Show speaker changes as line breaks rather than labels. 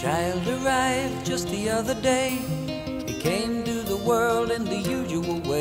child arrived just the other day. He came to the world in the usual